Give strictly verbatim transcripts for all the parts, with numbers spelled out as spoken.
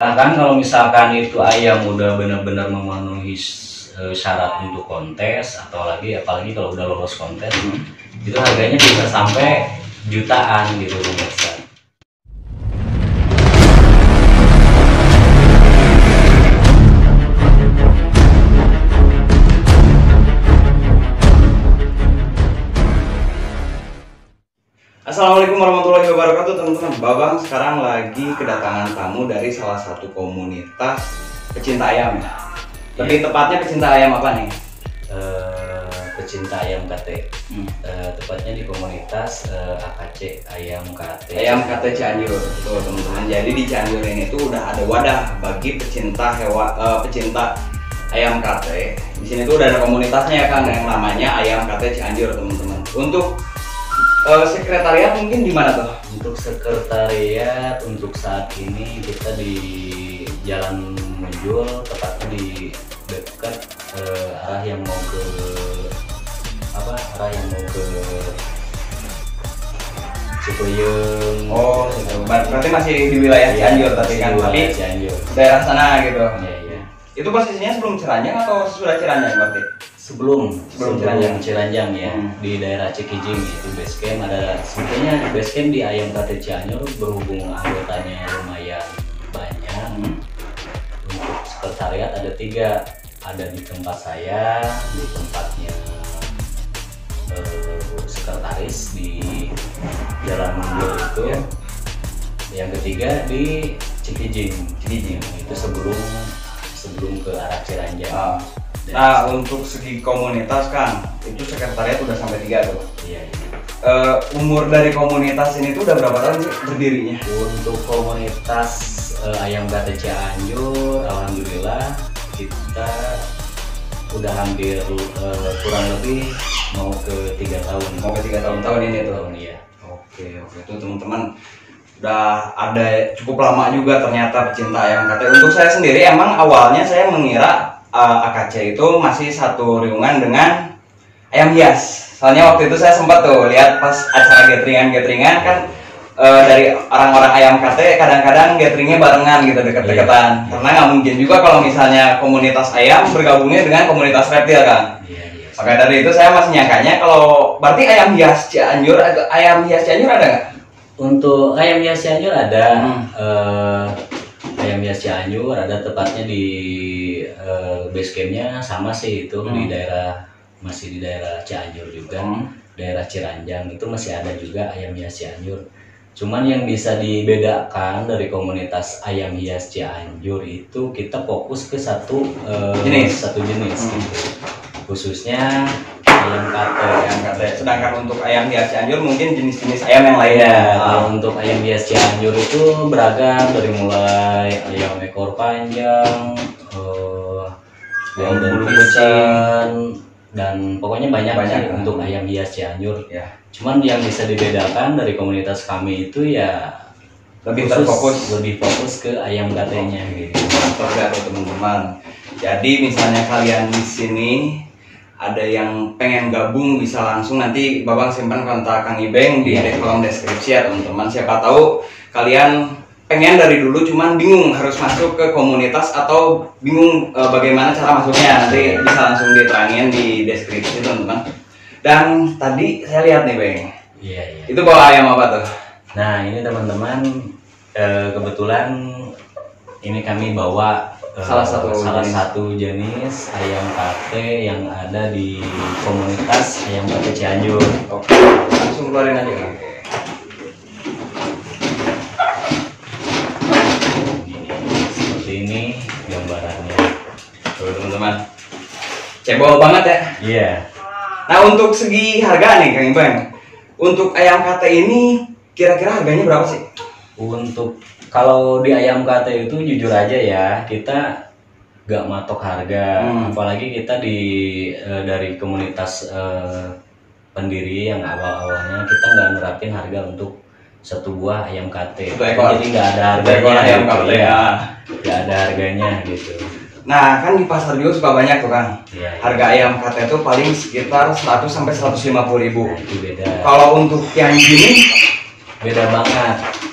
Nah kan kalau misalkan itu ayam udah benar-benar memenuhi uh, syarat untuk kontes, atau lagi apalagi kalau udah lolos kontes, hmm. itu harganya bisa sampai jutaan gitu pemirsa. Assalamualaikum warahmatullahi wabarakatuh teman-teman. Babang sekarang lagi kedatangan tamu dari salah satu komunitas pecinta ayam ya. Lebih yeah. tepatnya pecinta ayam apa nih? Uh, pecinta ayam K T. Hmm. Uh, tepatnya di komunitas uh, A K C Ayam K T. Ayam K T Cianjur. Tuh teman-teman. Jadi di Cianjur ini tuh udah ada wadah bagi pecinta hewan, uh, pecinta ayam K T. Di sini tuh udah ada komunitasnya ya kan, yang namanya Ayam K T Cianjur teman-teman. Untuk Uh, sekretariat mungkin di mana tuh? Untuk sekretariat untuk saat ini kita di Jalan Munjul, tepatnya di dekat uh, arah yang mau ke apa? Arah yang mau ke Cipuyung. Oh, gitu. Berarti masih di wilayah Cianjur tapi kan, tapi Cianjur. Daerah sana gitu. Iya, iya. Itu posisinya sebelum Ciranjang atau sudah Ciranjang berarti? Sebelum sebelum Ciranjang, Ciranjang ya, hmm. di daerah Cikijing itu base camp. Ada sebetulnya base camp di Ayam K T Cianjur, berhubung anggotanya lumayan banyak. Hmm. Untuk sekretariat ada tiga, ada di tempat saya, di tempatnya eh, sekretaris di Jalan Munjul itu. Ya. Yang ketiga di Cikijing, Cikijing itu sebelum sebelum ke arah Ciranjang. Oh. Nah, untuk segi komunitas kan, itu sekretariat udah sampai tiga tuh. Iya, iya. Uh, umur dari komunitas ini tuh udah berapa tahun sih berdirinya? Untuk komunitas uh, Ayam K T Cianjur, alhamdulillah kita udah hampir uh, kurang lebih mau ke tiga tahun. Mau ke tiga tahun tahun ini tuh. Tahun iya. Oke, oke tuh teman-teman. Udah ada cukup lama juga ternyata pecinta ayam K T. Untuk saya sendiri emang awalnya saya mengira Uh, A K C itu masih satu riungan dengan ayam hias. Soalnya waktu itu saya sempat tuh lihat pas acara gatheringan-gatheringan kan, uh, dari orang-orang ayam K T kadang-kadang gatheringnya barengan gitu, deket-deketan. Yeah. Karena nggak mungkin juga kalau misalnya komunitas ayam bergabungnya dengan komunitas reptil kan. Yeah, yeah. Maka dari itu saya masih nyangkanya kalau berarti ayam hias Cianjur, ayam hias Cianjur ada nggak? Untuk ayam hias Cianjur ada. Hmm. Uh, Ayam hias Cianjur ada tepatnya di uh, base campnya sama sih itu, hmm. di daerah masih di daerah Cianjur juga, hmm. daerah Ciranjang itu masih ada juga ayam hias Cianjur. Cuman yang bisa dibedakan dari komunitas ayam hias Cianjur itu kita fokus ke satu uh, jenis, satu jenis, hmm. gitu. Khususnya ayam K T, ayam K T. Sedangkan untuk ayam hias Cianjur mungkin jenis-jenis ayam yang lainnya. Ya, kalau untuk ayam hias Cianjur itu beragam, dari mulai ayam ekor panjang, uh, ayam bulu kucing, dan pokoknya banyak banyak sih untuk ayam hias Cianjur. Ya. Cuman yang bisa dibedakan dari komunitas kami itu ya lebih terfokus, lebih fokus ke ayam K T-nya gitu. Mantap teman-teman. Jadi misalnya kalian di sini ada yang pengen gabung, bisa langsung nanti Babang simpan kontak Kang Ibeng di kolom deskripsi ya teman-teman. Siapa tahu kalian pengen dari dulu cuman bingung harus masuk ke komunitas atau bingung e, bagaimana cara masuknya, nanti bisa langsung diterangin di deskripsi teman-teman. Dan tadi saya lihat nih Beng, iya, iya. Itu bawa ayam apa tuh? Nah ini teman-teman, e, kebetulan ini kami bawa salah satu salah jenis. satu jenis ayam K T yang ada di komunitas Ayam K T Cianjur. Oke, langsung keluarin aja kan. Seperti ini gambarannya. Tuh teman-teman, cebol banget ya. Iya. Yeah. Nah untuk segi harga nih Kang Ibeng, untuk ayam K T ini kira-kira harganya berapa sih? Untuk kalau di ayam K T itu jujur aja ya, kita gak matok harga, hmm. apalagi kita di e, dari komunitas e, pendiri yang awal-awalnya kita nggak nerapin harga untuk satu buah ayam K T. Jadi nggak ada harganya, ayam K T ya, nggak ada harganya gitu. Nah kan di pasar juga suka banyak tuh kan, ya, ya. Harga ayam K T itu paling sekitar seratus sampai seratus lima puluh ribu. Nah, itu beda. Kalau untuk yang gini beda banget.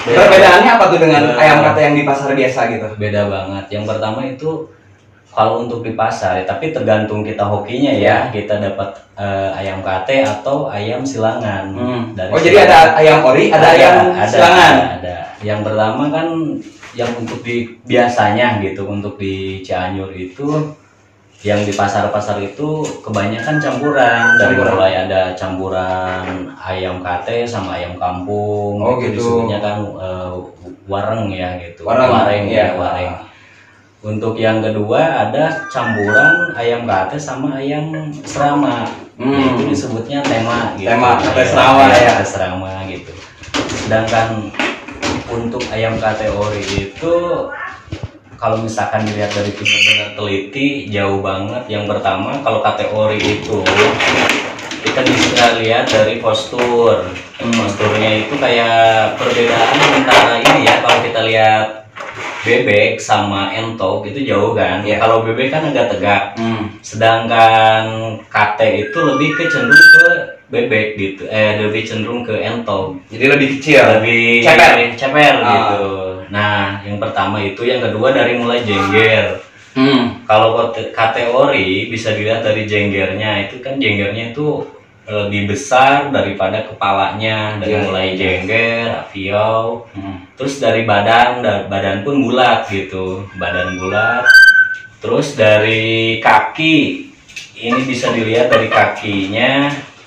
Perbedaannya apa tuh dengan Beda. ayam kate yang di pasar biasa gitu? Beda banget. Yang pertama itu kalau untuk di pasar, tapi tergantung kita hokinya ya. Kita dapat eh, ayam kate atau ayam silangan. Hmm. Dari Oh jadi ada silangan. ayam ori, ada, ayam ada, silangan. Ada, ada. Yang pertama kan yang untuk di biasanya gitu, untuk di Cianjur itu yang di pasar-pasar itu kebanyakan campuran. Dari Campuran. mulai ada campuran ayam kate sama ayam kampung. Oh, itu gitu. disebutnya kan eh, wareng ya gitu. Wareng, wareng iya. ya wareng. Untuk yang kedua ada campuran ayam kate sama ayam serama. Hmm. Itu disebutnya tema gitu. Tema, kate serama ya. Kate serama gitu. Sedangkan untuk ayam kate ori itu kalau misalkan dilihat dari benar-benar teliti jauh banget. Yang pertama kalau kate ori itu kita bisa lihat dari postur. Hmm. Posturnya itu kayak perbedaan antara ini ya, kalau kita lihat bebek sama entok itu jauh kan. Yeah. Kalau bebek kan agak tegak. Hmm. Sedangkan kate itu lebih ke cenderung ke bebek gitu. Eh lebih cenderung ke entok. Jadi lebih kecil. Lebih ceper. ceper Ah. gitu. Nah, yang pertama itu, yang kedua dari mulai jengger. Hmm. Kalau kate- kate ori bisa dilihat dari jenggernya. Itu kan jenggernya itu lebih besar daripada kepalanya. Dari Iya, mulai iya. jengger, aviau, Hmm. terus dari badan, da- badan pun bulat gitu, badan bulat. Terus dari kaki, ini bisa dilihat dari kakinya.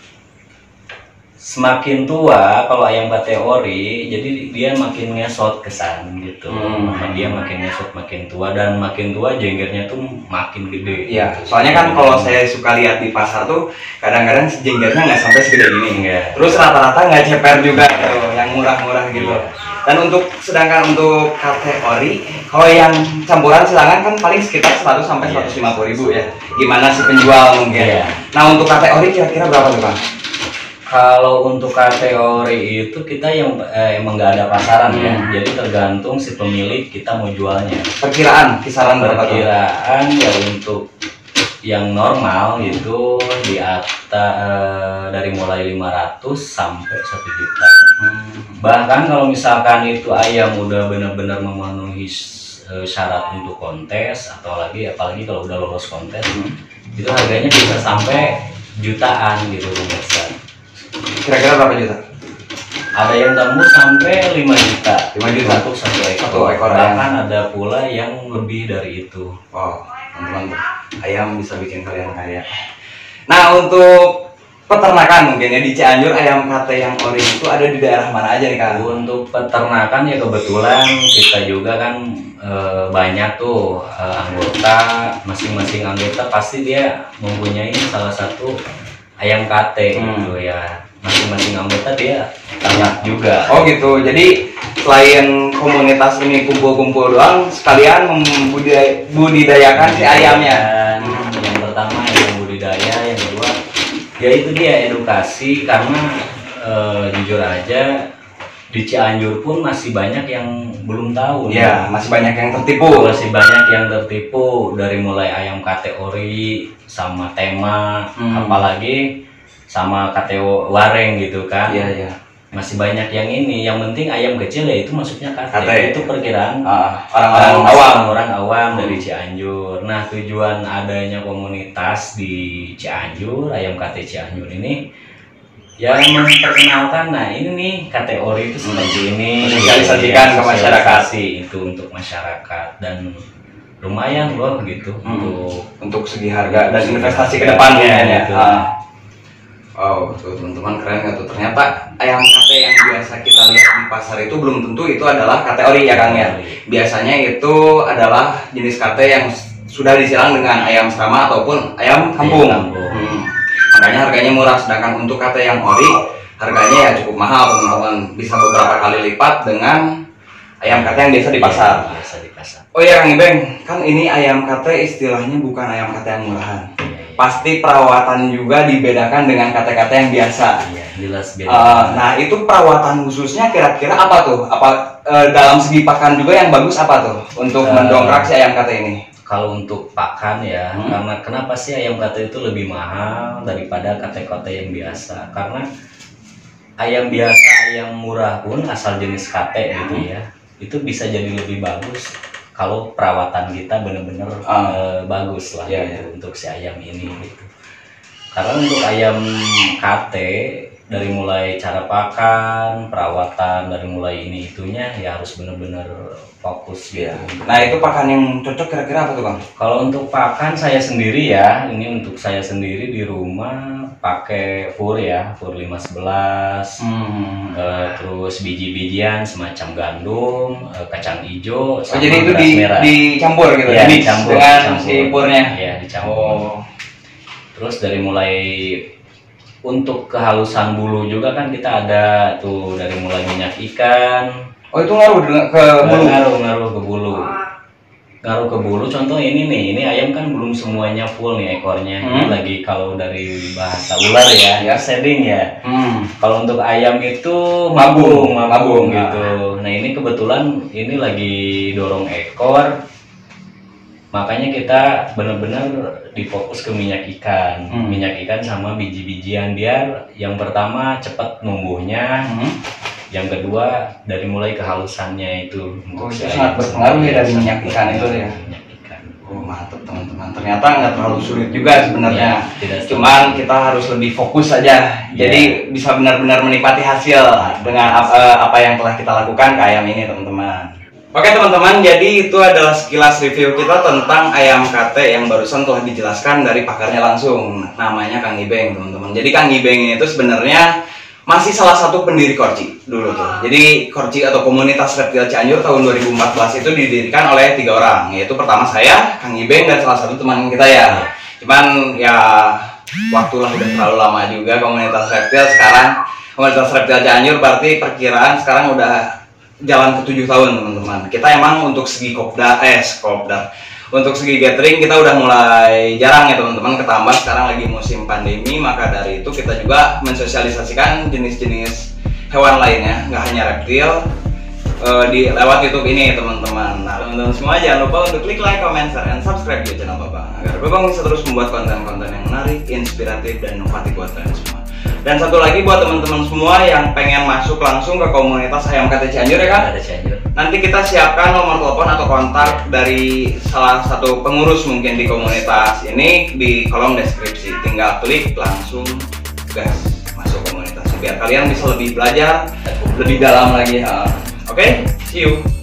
Semakin tua kalau ayam kate ori, jadi dia makin ngesot kesan gitu. Hmm. Dia makin ngesot makin tua, dan makin tua jenggernya tuh makin gede. Iya, soalnya kan kalau saya suka lihat di pasar tuh kadang-kadang si jenggernya nggak sampai segede ini. Enggak. Terus rata-rata nggak ceper juga tuh, yang murah-murah gitu. Iya. Dan untuk sedangkan untuk kate ori, kalau yang campuran silangan kan paling sekitar seratus sampai Iya. seratus lima puluh ribu ya. Gimana si penjual mungkin? Iya. Nah untuk kate ori kira-kira berapa tuh Bang? Kalau untuk kategori itu kita yang eh, emang nggak ada pasaran ya, Hmm. jadi tergantung si pemilik kita mau jualnya. Perkiraan kisaran berapa tuh? Perkiraan ya untuk yang normal itu di atas eh, dari mulai lima ratus sampai satu juta. Hmm. Bahkan kalau misalkan itu ayam udah benar-benar memenuhi eh, syarat untuk kontes, atau lagi apalagi kalau udah lolos kontes, Hmm. itu harganya bisa sampai jutaan gitu pemirsa. Kira-kira berapa juta? Ada yang tembus sampai lima juta. lima juta untuk satu ekor. Satu ekor ayam. Bahkan ada pula yang lebih dari itu. Wow, teman-teman, ayam bisa bikin kalian kaya. Nah untuk peternakan mungkin ya di Cianjur, ayam kate yang ori itu ada di daerah mana aja nih Kang? Untuk peternakan ya kebetulan kita juga kan e, banyak tuh e, anggota, masing-masing anggota pasti dia mempunyai salah satu ayam kate Hmm. gitu ya. Masing-masing anggota dia ternak juga. Oh gitu, jadi selain komunitas ini kumpul-kumpul doang, sekalian membudidaya- budidayakan si ayamnya. Dan yang pertama yang budidaya, yang kedua ya itu dia edukasi, karena eh, jujur aja di Cianjur pun masih banyak yang belum tahu. Ya, masih banyak yang tertipu. Masih banyak yang tertipu, dari mulai ayam kate ori sama tema, Hmm. apalagi sama kate wareng gitu kan. Iya, iya. Masih banyak yang ini, yang penting ayam kecil ya itu maksudnya kate. Kate. Itu perkiraan Ah, orang-orang orang awam. orang awam Hmm. dari Cianjur. Nah, tujuan adanya komunitas di Cianjur, ayam kate Cianjur ini ya memperkenalkan, nah ini nih kate ori itu seperti ini, Sosialisasikan ke masyarakat. Sosialisasi itu untuk masyarakat, dan lumayan loh gitu Hmm. untuk Untuk segi harga dan Segi investasi ke harga, depannya ya, ya. gitu. Ah. Wow, tuh teman-teman, keren nggak tuh? Ternyata ayam kate yang biasa kita lihat di pasar itu belum tentu itu adalah kate ori ya Kang ya. Biasanya itu adalah jenis kate yang sudah disilang dengan ayam serama ataupun ayam kampung. Ayam kampung. Hmm. Makanya harganya murah, sedangkan untuk kate yang ori harganya ya cukup mahal teman-teman, bisa beberapa kali lipat dengan ayam kate yang biasa di pasar. Iya, biasa di pasar. Oh iya Kang Ibeng, kan ini ayam kate istilahnya bukan ayam kate yang murahan. Pasti perawatan juga dibedakan dengan kate-kate yang biasa. Iya, jelas beda. Uh, nah itu perawatan khususnya kira-kira apa tuh? Apa uh, dalam segi pakan juga yang bagus apa tuh untuk Uh, mendongkrak si ayam kate ini? Kalau untuk pakan ya, Hmm. karena kenapa sih ayam kate itu lebih mahal daripada kate-kate yang biasa? Karena ayam biasa, ayam murah pun asal jenis K T gitu ya, itu bisa jadi lebih bagus kalau perawatan kita benar-benar Ah. eh, bagus lah Iya, gitu, iya. untuk si ayam ini gitu. Karena untuk ayam K T dari mulai cara pakan, perawatan, dari mulai ini itunya ya harus benar-benar fokus gitu. Iya. Nah itu pakan yang cocok kira-kira apa tuh Bang? Kalau untuk pakan saya sendiri ya, ini untuk saya sendiri di rumah pakai fur ya, fur lima sebelas, Hmm. eh, terus biji-bijian semacam gandum, eh, kacang hijau, Oh, sama jadi itu beras di, merah. dicampur gitu, Iya, di dicampur, dengan dicampur. si purnya. Iya, dicampur. Oh. Terus dari mulai untuk kehalusan bulu juga kan kita ada tuh dari mulai minyak ikan. Oh itu ngaruh dengan- ke bulu. Ngaruh, ngaruh ke bulu. Ngaruh ke bulu. Contoh ini nih, ini ayam kan belum semuanya full nih ekornya. Ini Hmm. lagi kalau dari bahasa ular ya, ya shedding ya. Hmm. Kalau untuk ayam itu Mabung, mabung, mabung mabung. gitu. Nah ini kebetulan ini lagi dorong ekor. Makanya kita benar-benar difokus ke minyak ikan, Hmm. minyak ikan sama biji-bijian biar yang pertama cepat numbuhnya, Hmm. yang kedua dari mulai kehalusannya itu. Oh, si itu ayam sangat berpengaruh ya dari sendiri. minyak ikan itu ya? Minyak ikan. Oh mantap teman-teman. Ternyata nggak terlalu sulit juga sebenarnya. Ya, tidak Cuman kita harus lebih fokus saja. Jadi bisa benar-benar menikmati hasil dengan apa, apa yang telah kita lakukan ke ayam ini teman-teman. Oke teman-teman, jadi itu adalah sekilas review kita tentang ayam K T yang barusan telah dijelaskan dari pakarnya langsung. Namanya Kang Ibeng teman-teman. Jadi Kang Ibeng itu sebenarnya masih salah satu pendiri Korci dulu tuh. Jadi Korci atau Komunitas Reptil Cianjur tahun dua ribu empat belas itu didirikan oleh tiga orang, yaitu pertama saya, Kang Ibeng, dan salah satu teman kita ya. Cuman ya waktulah udah terlalu lama juga Komunitas Reptil. Sekarang Komunitas Reptil Cianjur berarti perkiraan sekarang udah jalan ke tujuh tahun teman-teman. Kita emang untuk segi kopdar, eh kopdar, untuk segi gathering kita udah mulai jarang ya teman-teman, ketambah sekarang lagi musim pandemi, maka dari itu kita juga mensosialisasikan jenis-jenis hewan lainnya, nggak hanya reptil, uh, di lewat YouTube ini teman-teman. Nah teman-teman semua jangan lupa untuk klik like, comment, share, dan subscribe di channel Babang agar Babang bisa terus membuat konten-konten yang menarik, inspiratif, dan inovatif buat kalian semua. Dan satu lagi buat teman-teman semua yang pengen masuk langsung ke komunitas Ayam K T Cianjur ya kan? Ada Cianjur. Nanti kita siapkan nomor telepon atau kontak dari salah satu pengurus mungkin di komunitas ini di kolom deskripsi. Tinggal klik langsung gas masuk komunitas biar kalian bisa lebih belajar lebih dalam lagi. Oke, okay? See you.